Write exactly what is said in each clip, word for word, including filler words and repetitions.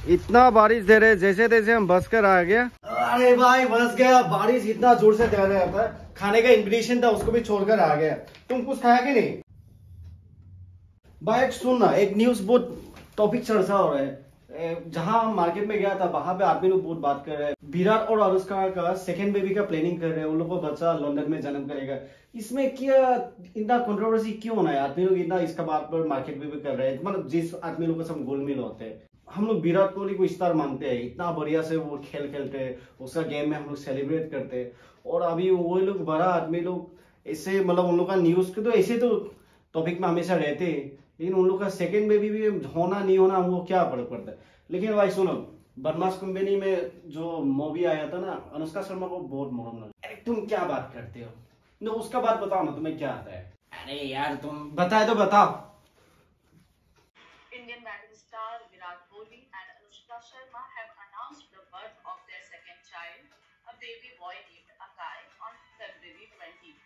इतना बारिश दे रहे, जैसे तैसे हम बस कर आ गया। अरे भाई बस गया, बारिश इतना जोर से दे रहा था, खाने का इन्विटेशन था उसको भी छोड़कर आ गया। तुम कुछ खाया कि नहीं? भाई एक सुन ना, एक न्यूज बहुत टॉपिक चर्चा हो रहा है। जहां मार्केट में गया था वहां पे आदमी लोग बहुत बात कर रहे हैं, विराट और अनुष्का का सेकेंड बेबी का प्लानिंग कर रहे हैं, उन लोगों को बच्चा लंदन में जन्म करेगा। इसमें क्या इतना कंट्रोवर्सी क्यों होना है? आदमी लोग इतना इसका बात पर मार्केट में भी कर रहे हैं, मतलब जिस आदमी लोग के सब गोलमिल होते हैं। हम लोग विराट कोहली को स्टार मानते हैं, इतना बढ़िया से वो खेल खेलते हैं, उसका गेम में हम लोग सेलिब्रेट करते हैं। और अभी वो लोग बड़ा आदमी लोग ऐसे, मतलब उन लोग का न्यूज के तो ऐसे तो टॉपिक में हमेशा रहते हैं, लेकिन उन लोग का सेकंड बेबी भी होना नहीं होना हमको क्या फर्क पड़ता है। लेकिन भाई सुनो, बदमाश कंपनी में जो मूवी आया था ना, अनुष्का शर्मा को बहुत मोहन लगा। अरे तुम क्या बात करते हो? no, उसका बात बताओ ना, तुम्हें क्या आता है? अरे यार तुम बताए तो बताओ। Indian batting star Virat Kohli and Anushka Sharma have announced the birth of their second child, a baby boy named Akai, on February twentieth.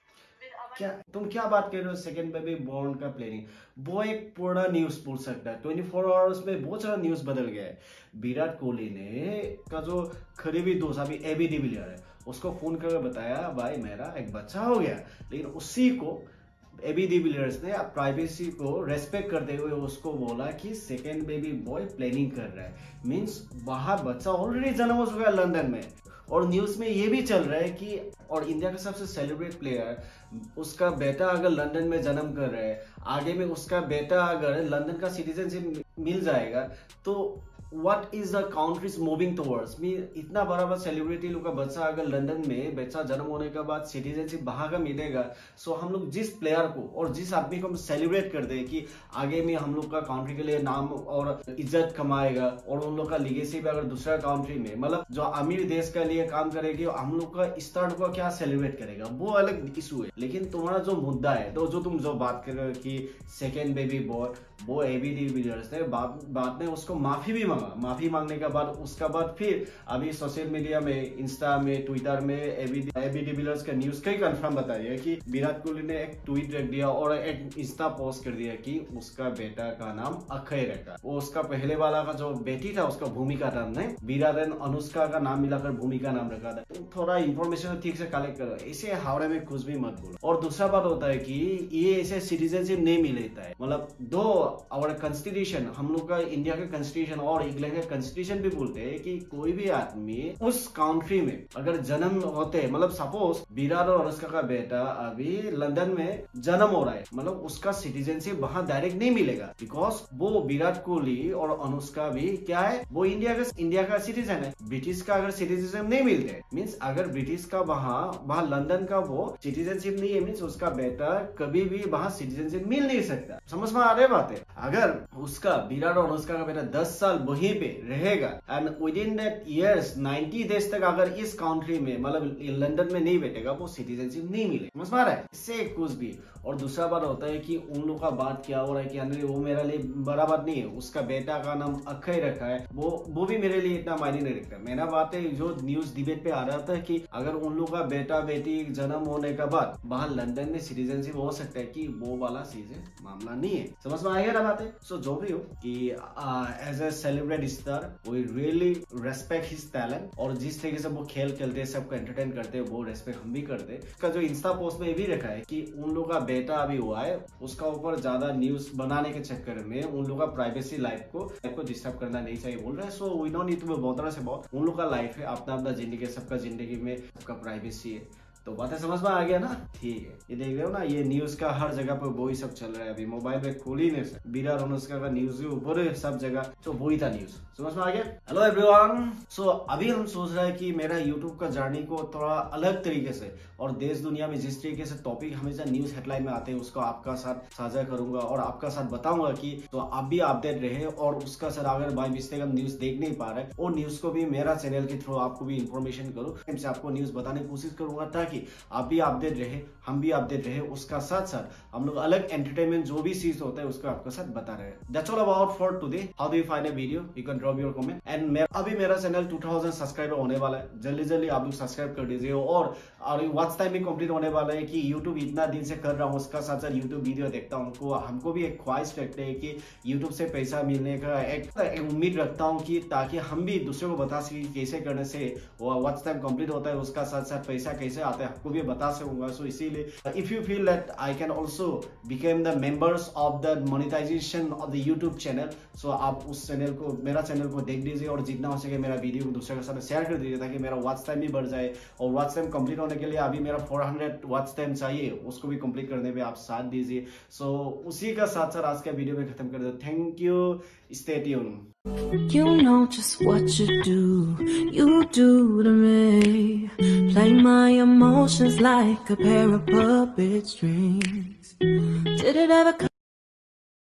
क्या तुम क्या बात कर रहे हो? सेकंड बेबी बॉर्न का प्लानिंग, वो एक पूरा न्यूज बोल सकता है। ट्वेंटी फोर आवर्स में बहुत सारा न्यूज बदल गया है। विराट कोहली ने का जो करीबी दोस्त अभी एबी डिविलियर है, उसको फोन करके बताया भाई मेरा एक बच्चा हो गया। लेकिन उसी को एबी डिविलियर्स ने प्राइवेसी को रेस्पेक्ट करते हुए उसको बोला कि सेकेंड बेबी बॉय प्लानिंग कर रहा है, मीन्स वहां बच्चा ऑलरेडी जन्म हो चुका है लंदन में। और न्यूज में ये भी चल रहा है कि और इंडिया का सबसे सेलिब्रेट प्लेयर, उसका बेटा अगर लंदन में जन्म कर रहा है, आगे में उसका बेटा अगर लंदन का सिटीजनशिप मिल जाएगा, तो what is the countries moving towards me. इतना बड़ा बड़ा सेलिब्रिटी लोग का बच्चा अगर लंदन में बच्चा जन्म होने के बाद सिटीजनशिप बाहर का मिलेगा, सो हम लोग जिस प्लेयर को और जिस आदमी को हम सेलिब्रेट करते हैं कि आगे में हम लोग का कंट्री के लिए नाम और इज्जत कमाएगा, और उन लोग का लीगेसी भी अगर दूसरा कंट्री में, मतलब जो अमीर देश के लिए काम करेगी, हम लोग का स्टार को क्या सेलिब्रेट करेगा, वो अलग इशू है। लेकिन तुम्हारा जो मुद्दा है, तो जो तुम जो बात कर रहे हो कि सेकेंड बेबी बॉय, वो एबी डिविलियर्स ने बाद में उसको माफी भी मांगा। माफी मांगने के बाद उसका बाद फिर अभी सोशल मीडिया में, इंस्टा में, ट्विटर में एबी एबी डिविलियर्स का न्यूज कई कंफर्म बता दिया कि विराट कोहली ने एक ट्वीट रख दिया और एक इंस्टा पोस्ट कर दिया कि उसका बेटा का नाम अक्षय रखा। वो उसका पहले वाला का जो बेटी था उसका भूमिका नाम नहीं, विराट एंड अनुष्का का नाम मिलाकर भूमिका नाम रखा था। तो थोड़ा इंफॉर्मेशन ठीक से कलेक्ट करो, ऐसे हावड़े में कुछ भी मत बोलो। और दूसरा बात होता है कि ये ऐसे सिटीजनशिप नहीं मिलता है, मतलब दो और कॉन्स्टिट्यूशन, हम लोग का इंडिया का कॉन्स्टिट्यूशन और इंग्लैंड का कॉन्स्टिट्यूशन भी बोलते हैं कि कोई भी आदमी उस कंट्री में अगर जन्म होते हैं, मतलब सपोज विराट और अनुष्का का बेटा अभी लंदन में जन्म हो रहा है, मतलब उसका सिटीजनशिप वहां डायरेक्ट नहीं मिलेगा, बिकॉज वो विराट कोहली और अनुष्का भी क्या है, वो इंडिया का इंडिया का सिटीजन है। ब्रिटिश का अगर सिटीजनशिप नहीं मिलते, मीन्स अगर ब्रिटिश का वहां वहां लंदन का वो सिटीजनशिप नहीं है, मीन्स उसका बेटा कभी भी वहां सिटीजनशिप मिल नहीं सकता। समझ में आ रही बात है? अगर उसका विराट और अनुष्का का बेटा दस साल वहीं पे रहेगा and within that years ninety days तक अगर इस कंट्री में, मतलब लंदन में नहीं बैठेगा, वो सिटीजनशिप नहीं मिलेगा। समझ में आ रहा है? इससे कुछ भी। और दूसरा बात होता है कि उन लोग का बात क्या हो रहा है कि अरे वो मेरे लिए बड़ा बात नहीं है, उसका बेटा का नाम अक्षय रखा है, वो वो भी मेरे लिए इतना मायने नहीं रखता। मेरा बात है जो न्यूज डिबेट पे आ रहा था कि अगर उन लोग का बेटा बेटी जन्म होने के बाद वहां लंदन में सिटीजनशिप हो सकता है, कि वो वाला चीज मामला नहीं है। समझ में आएगा ना बात है? सो जो भी हो कि as a celebrate star we really respect his talent, और जिस तरीके से वो खेल खेलते हैं, सबको एंटरटेन करते हैं, वो रेस्पेक्ट हम भी करते हैं। उसका जो इंस्टा पोस्ट में भी रखा है कि उन लोग का बेटा अभी हुआ है, उसका ऊपर ज्यादा न्यूज बनाने के चक्कर में उन लोग का प्राइवेसी लाइफ को को डिस्टर्ब करना नहीं चाहिए बोल रहे हैं। So we don't need to be bother से बहुत, उन लोग का लाइफ है, अपना अपना जिंदगी, सबका जिंदगी में सबका प्राइवेसी है। तो बातें समझ में आ गया ना? ठीक है, ये देख रहे हो ना, ये न्यूज का हर जगह पर वही सब चल रहा है। अभी मोबाइल में खोल ही नहीं सकते, विराट और अनुष्का का न्यूज के ऊपर सब जगह तो वही था न्यूज। समझ में आ गया? Hello everyone. सो अभी हम सोच रहे हैं कि मेरा यूट्यूब का जर्नी को थोड़ा अलग तरीके से, और देश दुनिया में जिस तरीके से टॉपिक हमेशा न्यूज हेडलाइन में आते हैं, उसको आपका साथ साझा करूंगा और आपका साथ बताऊंगा कि तो आप भी अपडेट रहे। और उसका सर अगर बाय मिस्टेक हम न्यूज देख नहीं पा रहे, वो न्यूज को भी मेरा चैनल के थ्रू आपको भी इंफॉर्मेशन करूँ, आपको न्यूज बताने की कोशिश करूंगा, ताकि ताकि आप भी अपडेट रहे, हम भी अपडेट रहे, उसका साथ साथ हम लोग अलग एंटरटेनमेंट जो भी चीज होता है उसको आपके साथ बता रहे हैं। That's all about for today. How do you find a video? You can drop your comment. And मेरा अभी मेरा चैनल टू थाउज़ेंड सब्सक्राइबर होने वाला है, जल्दी जल्दी आप लोग सब्सक्राइब कर दीजिए। और और वॉच टाइम भी कंप्लीट होने वाला है कि YouTube इतना दिन से कर रहा हूँ, उसका साथ साथ YouTube वीडियो देखता हूँ, हमको हमको भी एक ख्वाहिश रखते हैं कि YouTube से पैसा मिलने का एक, एक उम्मीद रखता हूँ कि ताकि हम भी दूसरों को बता सके कैसे करने से वॉच टाइम कंप्लीट होता है, उसका साथ साथ पैसा कैसे आता है आपको भी बता सकूंगा। सो इसीलिए if you feel that I can also became the members of the monetization of the YouTube channel, so आप उस चैनल को, मेरा चैनल को देख दीजिए और जितना हो सके मेरा वीडियो को दूसरे के साथ शेयर कर दीजिए ताकि मेरा वॉच टाइम भी बढ़ जाए। और वॉच टाइम कंप्लीट होने के लिए अभी मेरा फोर हंड्रेड वॉच टाइम चाहिए, उसको भी कंप्लीट करने में आप साथ दीजिए। सो so, उसी का साथ साथ आज का वीडियो में खत्म कर दो। Thank you, stay tuned. You know just what you do, you do to me. Play my emotions like a pair of puppet strings. Did it ever come